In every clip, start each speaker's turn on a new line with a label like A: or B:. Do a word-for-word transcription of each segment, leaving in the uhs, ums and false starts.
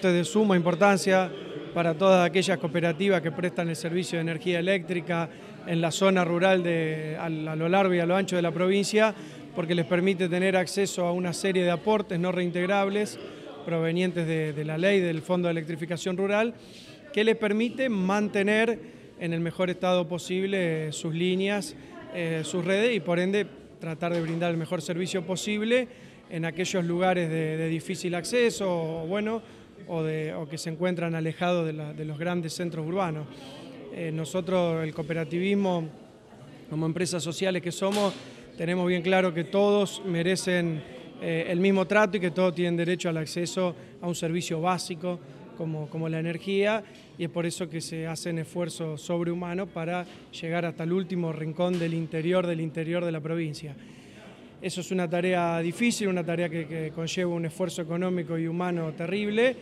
A: aporte de suma importancia para todas aquellas cooperativas que prestan el servicio de energía eléctrica en la zona rural de, a, a lo largo y a lo ancho de la provincia, porque les permite tener acceso a una serie de aportes no reintegrables provenientes de, de la ley del Fondo de Electrificación Rural, que les permite mantener en el mejor estado posible sus líneas, eh, sus redes y por ende tratar de brindar el mejor servicio posible en aquellos lugares de, de difícil acceso o, bueno, o, de, o que se encuentran alejados de, la, de los grandes centros urbanos. Eh, nosotros, el cooperativismo, como empresas sociales que somos, tenemos bien claro que todos merecen eh, el mismo trato y que todos tienen derecho al acceso a un servicio básico como, como la energía, y es por eso que se hacen esfuerzos sobrehumanos para llegar hasta el último rincón del interior del interior de la provincia. Eso es una tarea difícil, una tarea que, que conlleva un esfuerzo económico y humano terrible,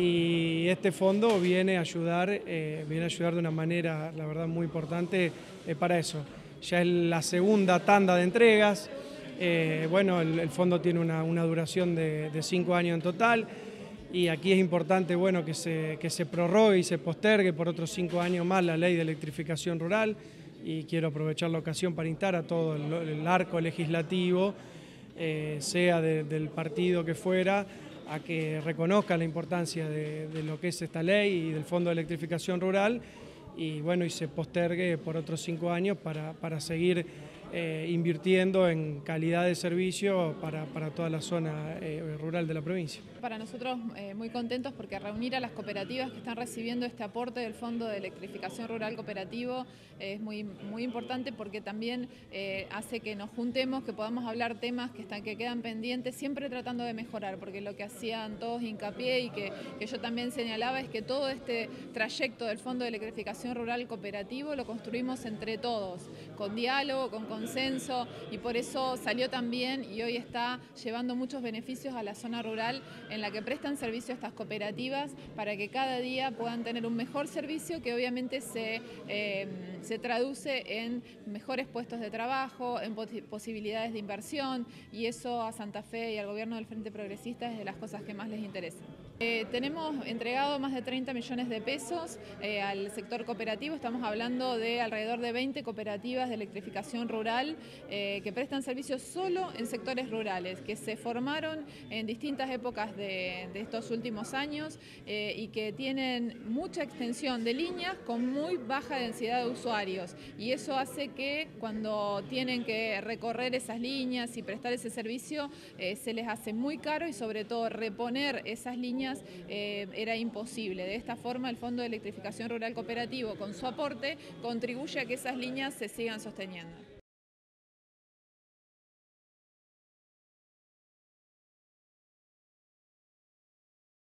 A: y este fondo viene a ayudar, eh, viene a ayudar de una manera, la verdad, muy importante eh, para eso. Ya es la segunda tanda de entregas, eh, bueno, el, el fondo tiene una, una duración de, de cinco años en total, y aquí es importante, bueno, que se, que se prorrogue y se postergue por otros cinco años más la ley de electrificación rural, y quiero aprovechar la ocasión para instar a todo el, el arco legislativo, eh, sea de, del partido que fuera, a que reconozca la importancia de, de lo que es esta ley y del Fondo de Electrificación Rural, y bueno, y se postergue por otros cinco años para, para seguir eh, invirtiendo en calidad de servicio para, para toda la zona eh, rural de la provincia.
B: Para nosotros eh, muy contentos porque reunir a las cooperativas que están recibiendo este aporte del Fondo de Electrificación Rural Cooperativo eh, es muy, muy importante, porque también eh, hace que nos juntemos, que podamos hablar temas que, están, que quedan pendientes, siempre tratando de mejorar, porque lo que hacían todos hincapié y que, que yo también señalaba es que todo este trayecto del Fondo de Electrificación Rural Cooperativo lo construimos entre todos, con diálogo, con consenso, y por eso salió también y hoy está llevando muchos beneficios a la zona rural en la que prestan servicio a estas cooperativas, para que cada día puedan tener un mejor servicio que obviamente se, eh, se traduce en mejores puestos de trabajo, en posibilidades de inversión, y eso a Santa Fe y al gobierno del Frente Progresista es de las cosas que más les interesa. Eh, tenemos entregado más de treinta millones de pesos eh, al sector cooperativo. Estamos hablando de alrededor de veinte cooperativas de electrificación rural eh, que prestan servicios solo en sectores rurales, que se formaron en distintas épocas de, de estos últimos años eh, y que tienen mucha extensión de líneas con muy baja densidad de usuarios, y eso hace que cuando tienen que recorrer esas líneas y prestar ese servicio eh, se les hace muy caro, y sobre todo reponer esas líneas Eh, era imposible. De esta forma, el Fondo de Electrificación Rural Cooperativo, con su aporte, contribuye a que esas líneas se sigan sosteniendo.